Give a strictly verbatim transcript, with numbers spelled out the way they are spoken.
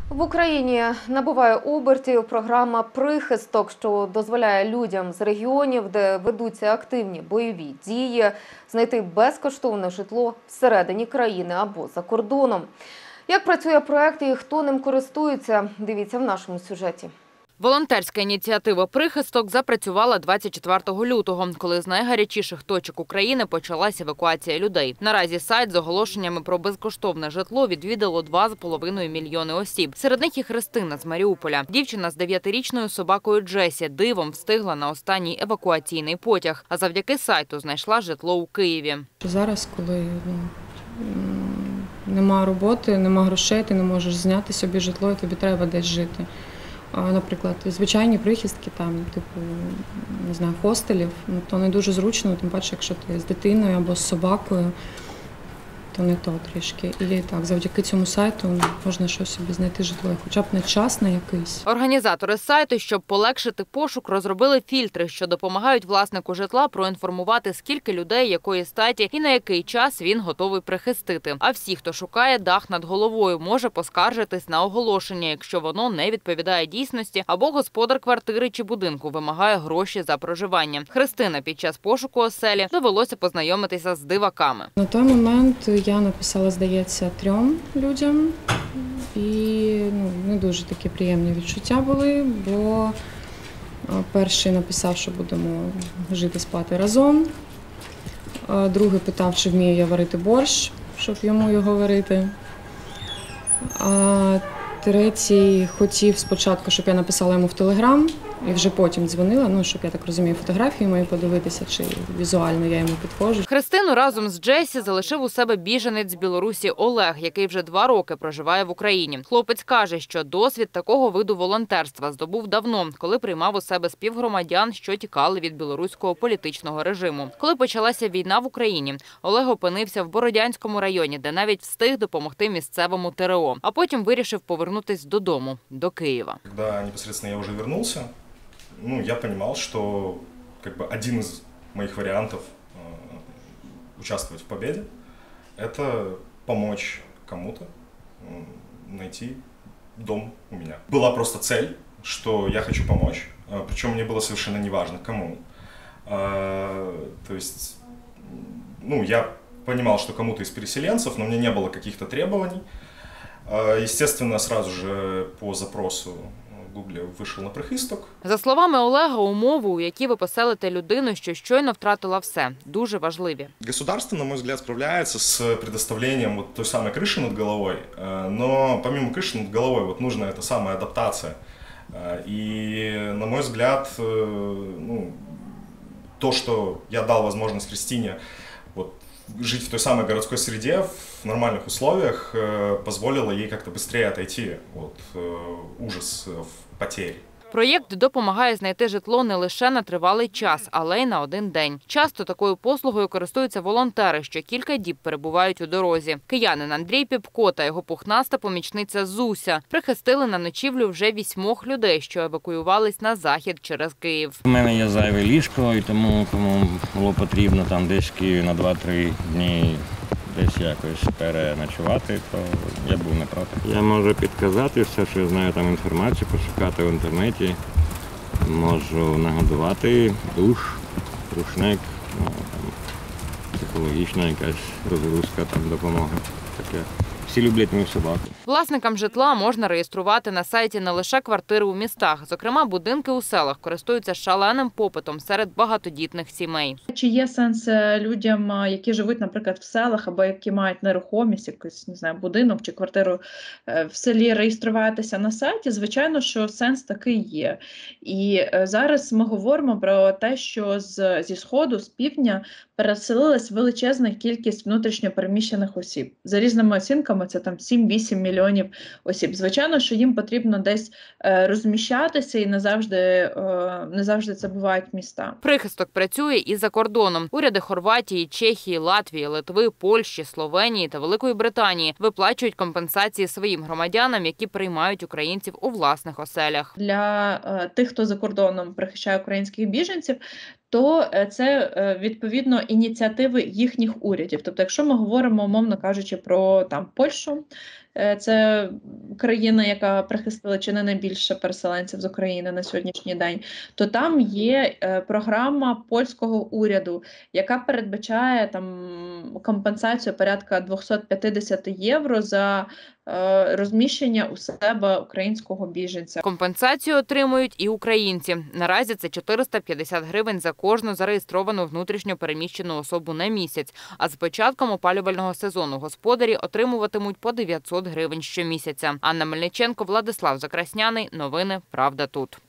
В Україні набуває обертів програма «Прихисток», що дозволяє людям з регіонів, де ведуться активні бойові дії, знайти безкоштовне житло всередині країни або за кордоном. Як працює проект і хто ним користується, дивіться в нашому сюжеті. Волонтерська ініціатива «Прихисток» запрацювала двадцять четвертого лютого, коли з найгарячіших точок України почалась евакуація людей. Наразі сайт з оголошеннями про безкоштовне житло відвідало два з половиною мільйони осіб. Серед них і Христина з Маріуполя. Дівчина з дев'ятирічною собакою Джесі дивом встигла на останній евакуаційний потяг, а завдяки сайту знайшла житло у Києві. Зараз, коли ну, нема роботи, нема грошей, ти не можеш зняти собі житло і тобі треба десь жити. Наприклад, звичайні прихистки, там, типу, не знаю, хостелів, ну, то не дуже зручно, тим паче, якщо ти з дитиною або з собакою, то не то трішки. І так, завдяки цьому сайту можна щось собі знайти житло, хоча б на час, на якийсь. Організатори сайту, щоб полегшити пошук, розробили фільтри, що допомагають власнику житла проінформувати, скільки людей, якої статі і на який час він готовий прихистити. А всі, хто шукає дах над головою, може поскаржитись на оголошення, якщо воно не відповідає дійсності, або господар квартири чи будинку вимагає гроші за проживання. Христина під час пошуку оселі довелося познайомитися з диваками. На той момент я написала, здається, трьом людям, і ну, не дуже такі приємні відчуття були, бо перший написав, що будемо жити, спати разом, другий питав, чи вмію я варити борщ, щоб йому його варити, а третій хотів спочатку, щоб я написала йому в Телеграм, і вже потім дзвонила, ну, щоб, я так розумію, фотографії мої подивитися, чи візуально я йому підходжу. Христину разом з Джесі залишив у себе біженець з Білорусі Олег, який вже два роки проживає в Україні. Хлопець каже, що досвід такого виду волонтерства здобув давно, коли приймав у себе співгромадян, що тікали від білоруського політичного режиму. Коли почалася війна в Україні, Олег опинився в Бородянському районі, де навіть встиг допомогти місцевому ТРО, а потім вирішив повернутись додому, до Києва. Коли непосредственно я вже повернувся, ну, я понимал, что как бы один из моих вариантов э, участвовать в победе – это помочь кому-то э, найти дом у меня. Была просто цель, что я хочу помочь, э, причем мне было совершенно неважно кому. Э, то есть, ну, я понимал, что кому-то из переселенцев, но у меня не было каких-то требований. Э, естественно, сразу же по запросу Гуглі вийшов на прихисток. За словами Олега, умови, у які ви поселите людину, що щойно втратила все, дуже важливі. Государство, на мой взгляд, справляется с предоставлением вот той самой крыши над головой, но помимо крыши над головой вот нужна эта самая адаптация. И, на мой взгляд, ну, то, что я дал возможность Христине вот, жить в той самой городской среде, в нормальных условиях, позволило ей как-то быстрее отойти от ужаса потерь. Проєкт допомагає знайти житло не лише на тривалий час, але й на один день. Часто такою послугою користуються волонтери, що кілька діб перебувають у дорозі. Киянин Андрій Піпко та його пухнаста помічниця Зуся прихистили на ночівлю вже вісьмох людей, що евакуювались на захід через Київ. У мене є зайве ліжко, і тому, кому було потрібно там десь в Києві на два-три дні десь якось переночувати, то я був не проти. Я можу підказати все, що я знаю там інформацію, пошукати в інтернеті, можу нагодувати душ, рушник, ну, там, психологічна якась розгрузка, там, допомога. Таке. Всі люблять мою собаку. Власникам житла можна реєструвати на сайті не лише квартири у містах. Зокрема, будинки у селах користуються шаленим попитом серед багатодітних сімей. Чи є сенс людям, які живуть, наприклад, в селах або які мають нерухомість, якийсь, не знаю, будинок чи квартиру в селі, реєструватися на сайті? Звичайно, що сенс такий є. І зараз ми говоримо про те, що з, зі Сходу, з півдня переселилась величезна кількість внутрішньо переміщених осіб. За різними оцінками це там сім-вісім мільйонів осіб. Звичайно, що їм потрібно десь е, розміщатися, і не завжди, е, не завжди це бувають міста. Прихисток працює і за кордоном. Уряди Хорватії, Чехії, Латвії, Литви, Польщі, Словенії та Великої Британії виплачують компенсації своїм громадянам, які приймають українців у власних оселях. Для е, тих, хто за кордоном прихищає українських біженців, то це, відповідно, ініціативи їхніх урядів. Тобто, якщо ми говоримо, умовно кажучи, про там Польщу, е, це країна, яка прихистила чи не найбільше переселенців з України на сьогоднішній день, то там є е, програма польського уряду, яка передбачає там компенсацію порядка двісті п'ятдесят євро за е, розміщення у себе українського біженця. Компенсацію отримують і українці. Наразі це чотириста п'ятдесят гривень за кожну зареєстровану внутрішньо переміщену особу на місяць. А з початком опалювального сезону господарі отримуватимуть по дев'ятсот гривень щомісяця. Анна Мельниченко, Владислав Закрасняний. Новини «Правда тут».